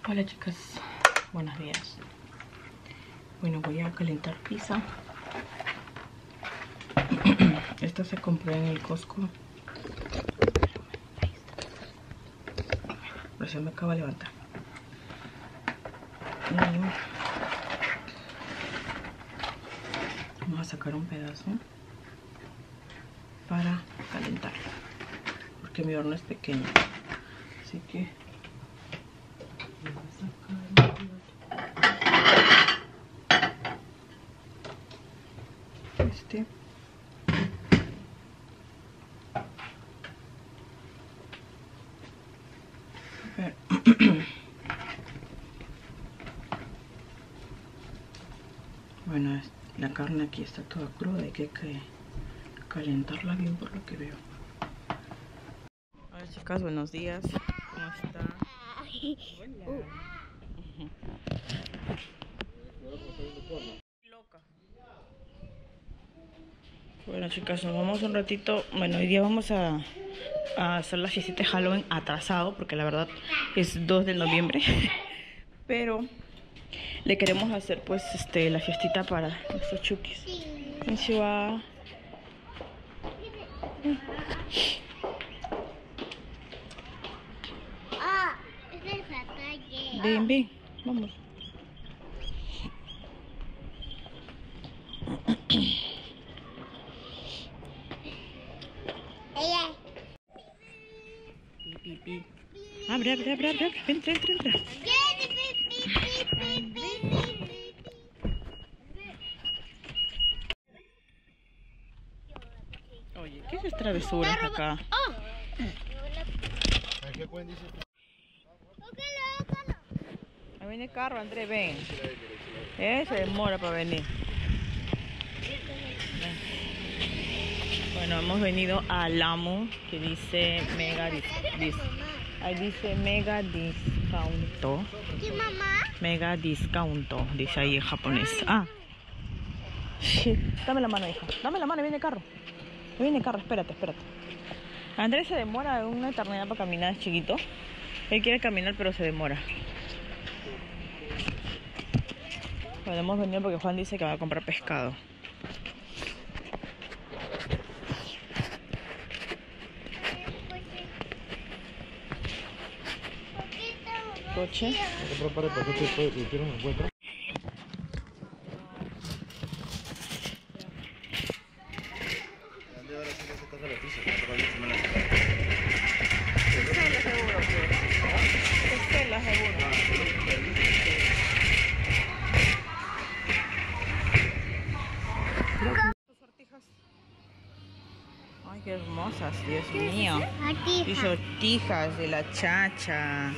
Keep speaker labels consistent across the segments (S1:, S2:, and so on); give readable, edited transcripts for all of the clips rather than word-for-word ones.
S1: Hola chicas, buenos días. Bueno, voy a calentar pizza. Esta se compró en el Costco. Recién me acabo de levantar. Vamos a sacar un pedazo para calentar, porque mi horno es pequeño, así que voy a sacar un pedazo. A ver. Bueno, la carne aquí está toda cruda, hay que calentarla bien por lo que veo. Hola chicas, buenos días. ¿Cómo están? Hola. Loca. Bueno chicas, nos vamos un ratito. Bueno, hoy día vamos a hacer la fiesta de Halloween atrasado, porque la verdad es 2 de noviembre. Pero le queremos hacer pues la fiestita para nuestros chukis. Konnichiwa. Ven, ven, vamos. Pi. Abre. Entra. Oye, ¿qué es esas travesuras acá? Ahí viene el carro, André, ven. Se demora para venir. Bueno, hemos venido al Lamu, que dice Mega ahí dice Mega Discounto.
S2: ¿Qué, mamá?
S1: Mega Discounto, dice ahí en japonés. Ah, shit. Dame la mano, hija. Dame la mano, viene el carro. Espérate. Andrés se demora una eternidad para caminar, es chiquito. Él quiere caminar, pero se demora. Bueno, hemos venido porque Juan dice que va a comprar pescado. Coche. Ay, qué hermosas, Dios mío. Y sortijas de la chacha.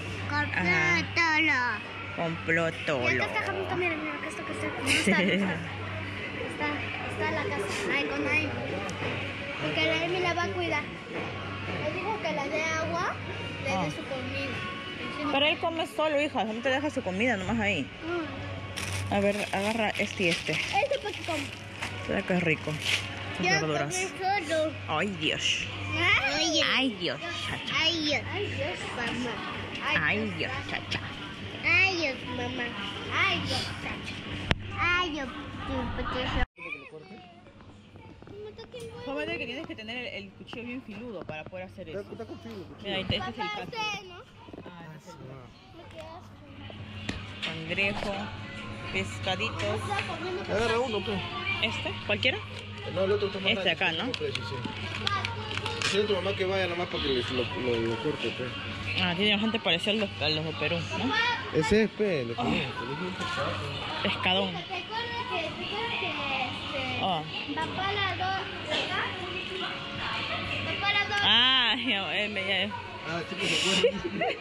S1: Complotolo.
S2: Acá está, mira, acá está. Está la casa. Ahí con ahí. Y que la Emi la va a cuidar. Le dijo que la dé agua, le dé su comida.
S1: Pero él come solo, hija. No te deja su comida nomás ahí. A ver, agarra este y este.
S2: Este para que come.
S1: Mira qué rico. Las verduras.
S2: Solo.
S1: Ay, Dios. Ay, Dios, chacha.
S2: Ay, Dios, mamá.
S1: Ay, Dios, chacha.
S2: Ay, Dios, mamá. Ay, Dios, chacha. Ay, Dios,
S1: Joven, que tienes que tener el cuchillo bien filudo para poder hacer eso.
S3: Está contigo el cuchillo.
S1: Mira, este es el cacho. Cangrejo, pescaditos.
S3: Agarra uno, pues.
S1: ¿Este? ¿Cualquiera?
S3: No, el otro está más
S1: Este acá, ¿no?
S3: Sí. Dice a tu mamá que vaya nomás para que lo corte, pues.
S1: Ah, tiene bastante parecido a los de Perú, ¿no?
S3: Ese es, pues, lo que
S1: Pescadón.
S2: Recuerda que
S1: Oh.
S2: va para la 2, ¿verdad? Va para la 2.
S1: Ah,
S3: Ah, sí, pues, ¿se acuerdan?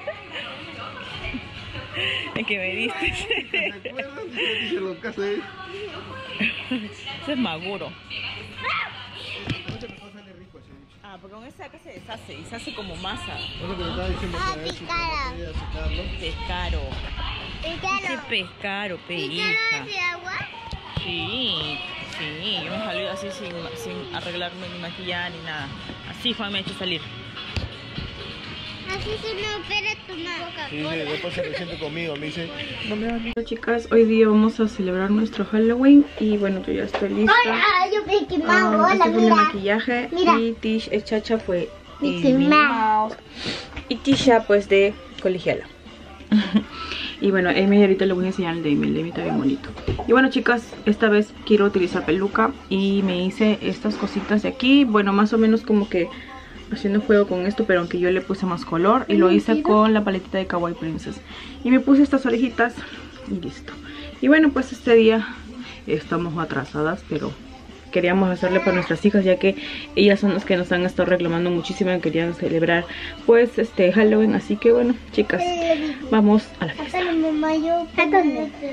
S1: es que me diste.
S3: ¿Se acuerdan? Dice lo que hace.
S1: Ese es maguro.
S3: Mucha mejor sale rico ese bicho.
S1: Ah, porque con ese acá se deshace y se hace como masa.
S3: Es lo que le estaba diciendo que a ver si mamá quería sacarlo.
S1: Pescaro. Ese pescaro, hija.
S2: ¿De agua?
S1: Sí, yo me salí así sin arreglarme ni maquillar ni nada. Así Juan me ha hecho salir.
S2: Así se me opera tu boca.
S3: Sí, después se resiente conmigo, me dice, no me hagas.
S1: Hola chicas, hoy día vamos a celebrar nuestro Halloween y bueno, yo ya estoy lista.
S2: Ay, yo Mickey Mouse.
S1: Este
S2: Hola,
S1: fue mi
S2: mira.
S1: maquillaje
S2: Mira.
S1: y Tish, el Chacha fue
S2: Mickey
S1: Minnie
S2: Mouse.
S1: y Tisha pues de colegiala. Y bueno, Amy ahorita le voy a enseñar el Demi. El Demi está bien bonito. Y bueno chicas, esta vez quiero utilizar peluca y me hice estas cositas de aquí. Bueno, más o menos como que haciendo juego con esto, pero aunque yo le puse más color. Y lo hice con la paletita de Kawaii Princess. Y me puse estas orejitas y listo. Y bueno, pues este día estamos atrasadas, pero queríamos hacerle para nuestras hijas, ya que ellas son las que nos han estado reclamando muchísimo y querían celebrar pues este Halloween. Así que bueno chicas, vamos a la fiesta.
S2: Hasta la mamá yo. ¿A dónde?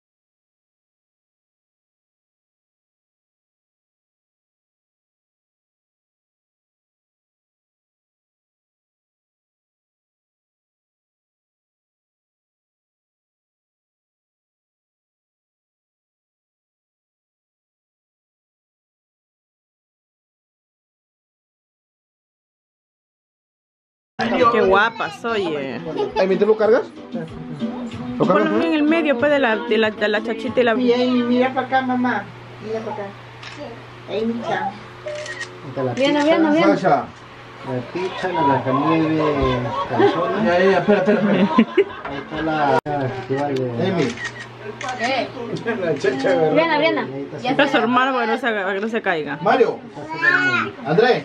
S1: Qué guapas, oye.
S3: Ay, ¿me te lo cargas? ¿Lo cargas?
S1: Ponlo en el medio pues de la chachita y la...
S4: Bien, mira para acá, mamá. Mira para acá. Ahí, micha.
S2: Viene.
S3: Sasha.
S5: La pizza, la Blancanieves, calzona.
S3: Ya, espera.
S5: Ahí está la festival de...
S3: Amy. La chacha, ¿verdad?
S2: Viene.
S1: Está su hermano para que no se caiga.
S3: Mario. André.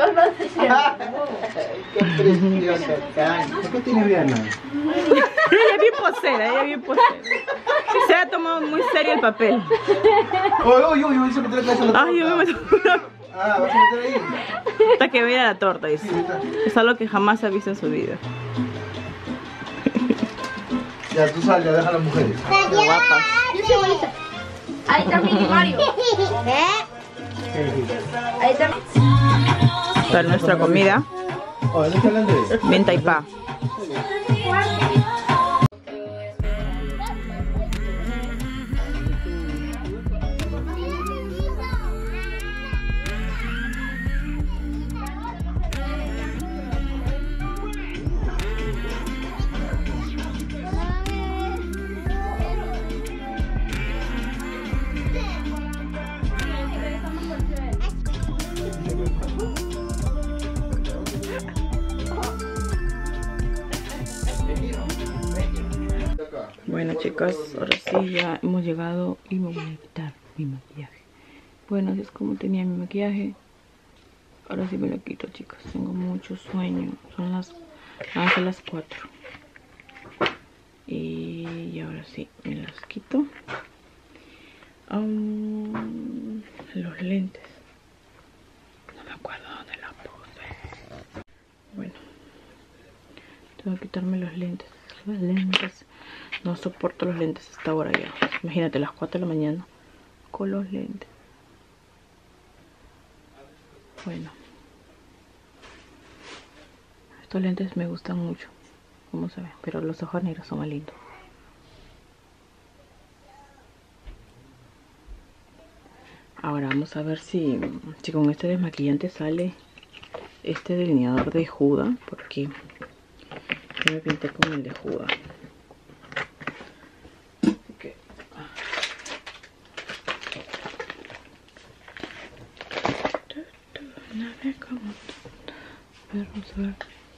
S5: Qué preciosa tan. ¿Por qué tiene Viana?
S1: Ella es bien posera, Se ha tomado muy serio el papel.
S3: Uy, se metió la cabeza en la
S1: Ay, yo me
S3: torta.
S1: meto
S3: Ah, ¿vas a meter ahí?
S1: hasta que vea la torta, dice. Es algo que jamás ha visto en su vida.
S3: Ya, tú sal, ya deja a las mujeres.
S1: Qué guapas.
S2: Yo soy bonita. Ahí está Mickey Mario. Ahí está.
S1: Para nuestra comida,
S3: Oh, ¿dónde está el Andrés?
S1: menta y pa. Bueno chicas, ahora sí ya hemos llegado y me voy a quitar mi maquillaje. Bueno, así es como tenía mi maquillaje. Ahora sí me lo quito chicas, tengo mucho sueño. Son las 4. Y ahora sí, me las quito. Los lentes. No me acuerdo dónde los puse. Bueno, tengo que quitarme los lentes. No soporto los lentes hasta ahora ya. Imagínate, las 4 de la mañana con los lentes. Bueno, estos lentes me gustan mucho, como se ven, pero los ojos negros son más lindos. Ahora vamos a ver si con este desmaquillante sale este delineador de Huda, porque yo me pinté con el de Huda. Vamos a ver.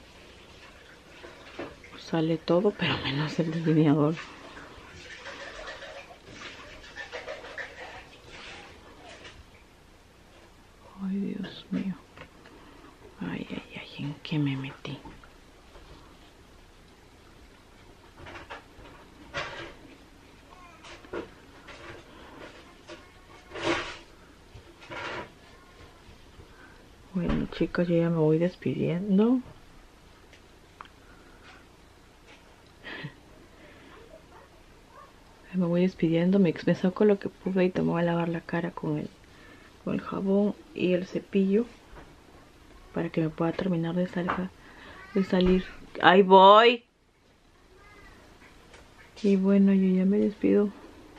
S1: Sale todo, pero menos el delineador. Ay, Dios mío. Ay, ¿en qué me metí? Bueno chicas, yo ya me voy despidiendo. Me voy despidiendo, me saco lo que pude y te voy a lavar la cara con el jabón y el cepillo para que me pueda terminar de salir. ¡Ahí voy! Y bueno, yo ya me despido.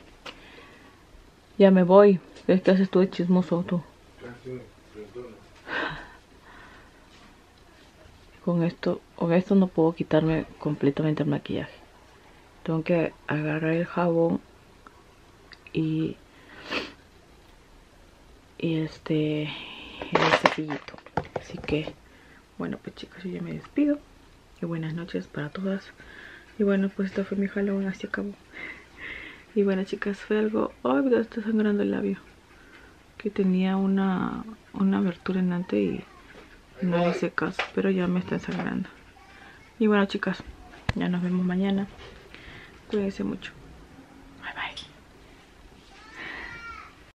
S1: Ya me voy. Es que haces tú de chismoso tú. Con esto no puedo quitarme completamente el maquillaje. Tengo que agarrar el jabón y el cepillito. Así que bueno, pues chicas, yo ya me despido y buenas noches para todas. Y bueno, pues esto fue mi Halloween, así acabó. Y bueno, chicas, fue algo... Ay, me está sangrando el labio, que tenía una abertura en antes y no le hice caso, pero ya me está sangrando. Y bueno, chicas, ya nos vemos mañana. Cuídense mucho.